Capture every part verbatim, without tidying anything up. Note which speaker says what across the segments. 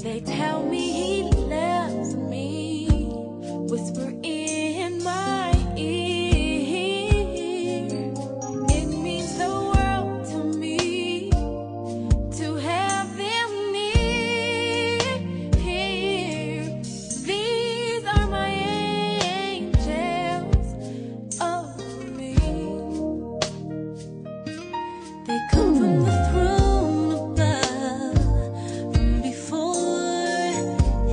Speaker 1: They tell me he loves me, whisper in my ear. It means the world to me to have them near. These are my angels of me. They come from the throne above, from before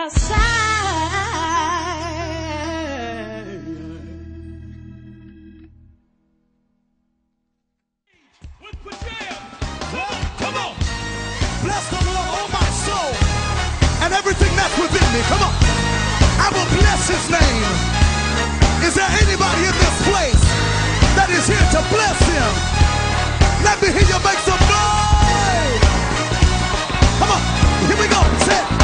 Speaker 2: Come on. Bless the Lord, oh my soul, and everything that's within me. Come on. I will bless his name. Is there anybody in this place that is here to bless him? Let me hear you make some noise. Come on. Here we go. Say it.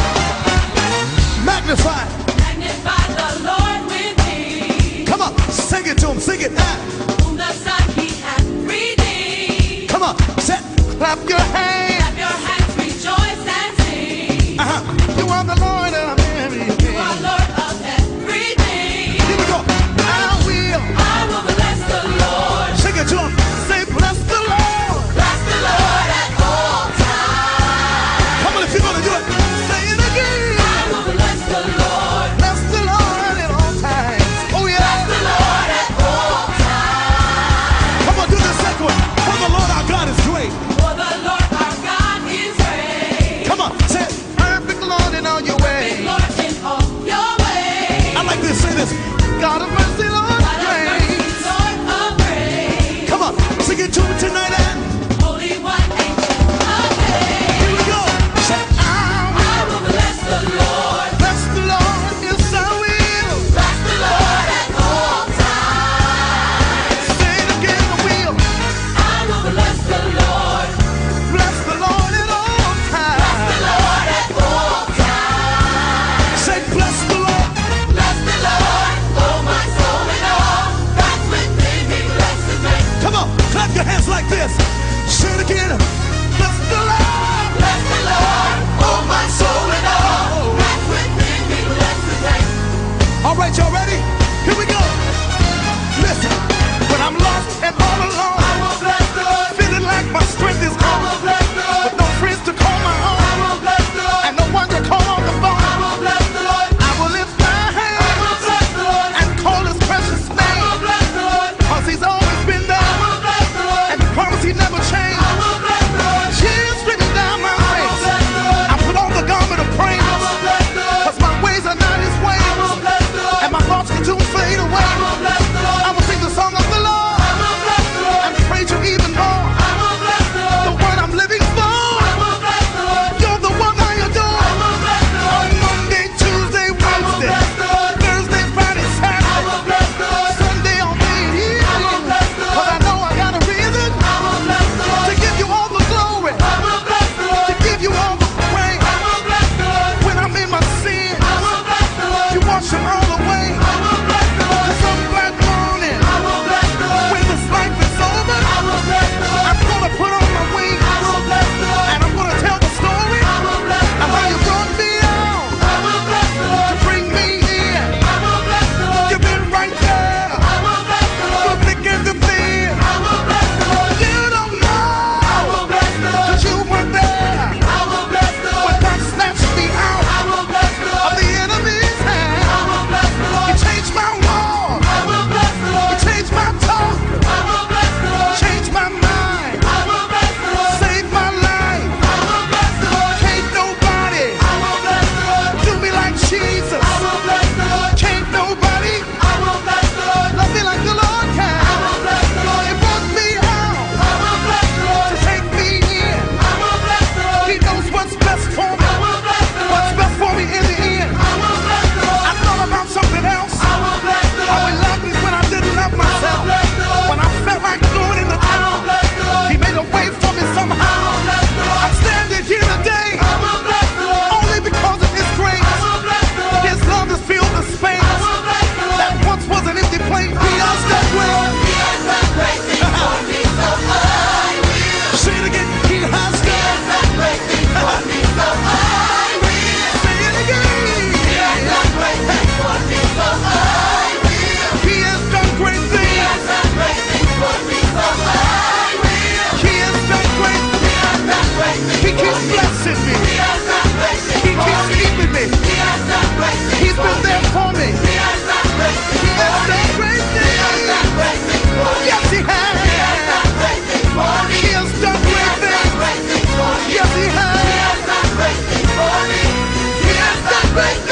Speaker 2: Magnify.
Speaker 1: Magnify the Lord with me.
Speaker 2: Come on. Sing it to him. Sing it.
Speaker 1: Whom the Son he hath redeemed.
Speaker 2: Come on. Say it. Clap your hands.
Speaker 1: Clap your hands, rejoice and sing.
Speaker 2: Uh-huh. You are the Lord of everything.
Speaker 1: You are Lord of everything.
Speaker 2: Here we go. I will.
Speaker 1: I will bless the Lord.
Speaker 2: Sing it to him. Say, bless the Lord.
Speaker 1: Bless the Lord at all times.
Speaker 2: Come on, if you're going to do it, say it again.
Speaker 1: I will bless the Lord.
Speaker 2: Bless the Lord at all times. Oh, yeah.
Speaker 1: Bless the Lord at all times.
Speaker 2: Come on, do the second one. For the Lord our God is great.
Speaker 1: For the Lord our God is great.
Speaker 2: Come on, say it. Perfect Lord in all your
Speaker 1: Big
Speaker 2: ways.
Speaker 1: Lord in all your ways.
Speaker 2: I like to say this. God of mercy, Lord
Speaker 1: God
Speaker 2: of
Speaker 1: of mercy,
Speaker 2: grace.
Speaker 1: Lord of grace.
Speaker 2: Come on, sing it to me tonight, and
Speaker 1: Holy One, Ancient of days.
Speaker 2: here we go. Say, I will
Speaker 1: I will bless the Lord.
Speaker 2: bless the Lord. Yes, I will.
Speaker 1: Bless the Lord at all times.
Speaker 2: Say it again, I will.
Speaker 1: I will bless the Lord.
Speaker 2: Bless the Lord at all
Speaker 1: Bless the
Speaker 2: times.
Speaker 1: Lord at all times.
Speaker 2: Say, bless the Lord.
Speaker 1: Bless the Lord, oh my soul and all that's within me. Bless His name.
Speaker 2: Come on, clap your hands like this. Say it again. Bless the Lord.
Speaker 1: Bless the Lord, oh my soul and all that's within me. Bless His name.
Speaker 2: All right, y'all ready? Here we go. Listen, when I'm lost and all alone,
Speaker 1: I will bless the Lord.
Speaker 2: feeling like my strength is
Speaker 1: I will
Speaker 2: gone,
Speaker 1: bless the Lord.
Speaker 2: with no friends to call my
Speaker 1: I
Speaker 2: own,
Speaker 1: will bless the Lord.
Speaker 2: and no one to call on the
Speaker 1: I
Speaker 2: phone,
Speaker 1: will bless the Lord.
Speaker 2: I will lift my
Speaker 1: I will
Speaker 2: hands
Speaker 1: bless the Lord.
Speaker 2: and call his precious
Speaker 1: I will
Speaker 2: name,
Speaker 1: bless the Lord.
Speaker 2: cause he's always been
Speaker 1: I
Speaker 2: there,
Speaker 1: will bless the Lord.
Speaker 2: and the promise he never changed.
Speaker 1: I will bless the Lord.
Speaker 2: Tears written down my
Speaker 1: I will
Speaker 2: face,
Speaker 1: bless the Lord.
Speaker 2: I put on the garment of praise,
Speaker 1: I will bless the Lord.
Speaker 2: cause my ways are not his
Speaker 1: I will
Speaker 2: ways,
Speaker 1: bless the Lord.
Speaker 2: and my thoughts can soon fade away.
Speaker 1: I will bless the Lord.
Speaker 2: I will sing the song of the Lord
Speaker 1: I will bless the Lord.
Speaker 2: and praise you even more.
Speaker 1: I will bless the Lord.
Speaker 2: The one I'm living
Speaker 1: I
Speaker 2: for,
Speaker 1: will bless the Lord.
Speaker 2: you're the one I adore.
Speaker 1: I will bless the
Speaker 2: On
Speaker 1: Lord.
Speaker 2: Monday, Tuesday,
Speaker 1: I will
Speaker 2: Wednesday,
Speaker 1: bless the Lord.
Speaker 2: Thursday, Friday,
Speaker 1: I
Speaker 2: Saturday,
Speaker 1: will bless the Lord.
Speaker 2: Sunday, all day, and
Speaker 1: I will
Speaker 2: evening.
Speaker 1: bless the
Speaker 2: Cause I
Speaker 1: Lord.
Speaker 2: know I got a reason
Speaker 1: I will bless the
Speaker 2: to
Speaker 1: Lord.
Speaker 2: give you all the glory,
Speaker 1: I will bless the Lord.
Speaker 2: to give you all the praise.
Speaker 1: I will bless the Lord.
Speaker 2: When I'm in my sins,
Speaker 1: I will bless the Lord.
Speaker 2: you wash them all away.
Speaker 1: I will bless the Lord.
Speaker 2: Some black morning,
Speaker 1: I will bless the Lord.
Speaker 2: when this life is over,
Speaker 1: I will bless the Lord.
Speaker 2: I'm gonna put on my wings,
Speaker 1: I will bless the Lord.
Speaker 2: and I'm gonna tell the story
Speaker 1: I will bless the
Speaker 2: of how
Speaker 1: Lord.
Speaker 2: you brought me out
Speaker 1: I will bless the
Speaker 2: to
Speaker 1: Lord.
Speaker 2: bring me in.
Speaker 1: I will bless the Lord.
Speaker 2: You've been right there,
Speaker 1: I will bless the Lord.
Speaker 2: through thick and through thin.
Speaker 1: I will bless the Lord.
Speaker 2: You don't
Speaker 1: I
Speaker 2: know,
Speaker 1: will bless the Lord.
Speaker 2: cause you were there
Speaker 1: I will bless the
Speaker 2: when
Speaker 1: Lord.
Speaker 2: God snatched me out
Speaker 1: I will bless the
Speaker 2: of
Speaker 1: Lord.
Speaker 2: the enemy's
Speaker 1: I
Speaker 2: hand.
Speaker 1: will bless the
Speaker 2: You
Speaker 1: Lord.
Speaker 2: changed my walk,
Speaker 1: I will bless the
Speaker 2: you
Speaker 1: Lord.
Speaker 2: changed my talk,
Speaker 1: I will bless the Lord.
Speaker 2: changed my mind,
Speaker 1: I will bless the Lord.
Speaker 2: saved my life.
Speaker 1: I will bless the Lord.
Speaker 2: Can't nobody
Speaker 1: I will bless the Lord.
Speaker 2: do me like Jesus.
Speaker 1: I will bless the Lord.
Speaker 2: Can't nobody
Speaker 1: I will bless the Lord.
Speaker 2: love me like the Lord
Speaker 1: I
Speaker 2: can.
Speaker 1: will bless the Lord.
Speaker 2: He brought me out
Speaker 1: I will bless the Lord.
Speaker 2: to take me in.
Speaker 1: I will bless the Lord.
Speaker 2: He knows what's best for me,
Speaker 1: I will bless the
Speaker 2: what's
Speaker 1: Lord.
Speaker 2: best for me in the end.
Speaker 1: I will bless the Lord.
Speaker 2: I thought about something else.
Speaker 1: I will bless the
Speaker 2: How he
Speaker 1: Lord.
Speaker 2: loved me when I didn't love
Speaker 1: I will
Speaker 2: myself.
Speaker 1: bless the Lord.
Speaker 2: When I felt like throwing in the
Speaker 1: I will
Speaker 2: towel,
Speaker 1: bless the Lord.
Speaker 2: he made a way for me
Speaker 1: I
Speaker 2: somehow.
Speaker 1: will bless the Lord.
Speaker 2: I'm standing here today
Speaker 1: I will bless the Lord.
Speaker 2: only because of his grace.
Speaker 1: I will bless the Lord.
Speaker 2: His love has filled the
Speaker 1: I
Speaker 2: space
Speaker 1: will bless the Lord.
Speaker 2: that once was an empty place. He has done well.
Speaker 1: He has done great things for me, so I will.
Speaker 2: Say it again. He has
Speaker 1: He
Speaker 2: done.
Speaker 1: has done great things for me, so I will.
Speaker 2: Say it again.
Speaker 1: He has done great things for me, so I will.
Speaker 2: He has done great
Speaker 1: He
Speaker 2: things.
Speaker 1: has done great things for me, so I will.
Speaker 2: He has done great.
Speaker 1: He has done great things
Speaker 2: He
Speaker 1: for
Speaker 2: keeps
Speaker 1: me.
Speaker 2: blessing me.
Speaker 1: He has done great things
Speaker 2: He
Speaker 1: for
Speaker 2: keeps
Speaker 1: me.
Speaker 2: keeping me.
Speaker 1: He has done great things
Speaker 2: He's
Speaker 1: for
Speaker 2: been
Speaker 1: me.
Speaker 2: there for me.
Speaker 1: He has done great
Speaker 2: He
Speaker 1: things
Speaker 2: has
Speaker 1: for me.
Speaker 2: done great
Speaker 1: He has done
Speaker 2: things.
Speaker 1: great things for me.
Speaker 2: Yes, he has.
Speaker 1: He has done great things for me.
Speaker 2: He has done
Speaker 1: He
Speaker 2: great
Speaker 1: has done
Speaker 2: things.
Speaker 1: great things for me.
Speaker 2: Yes, he
Speaker 1: He
Speaker 2: has.
Speaker 1: has done great things for me. He has done great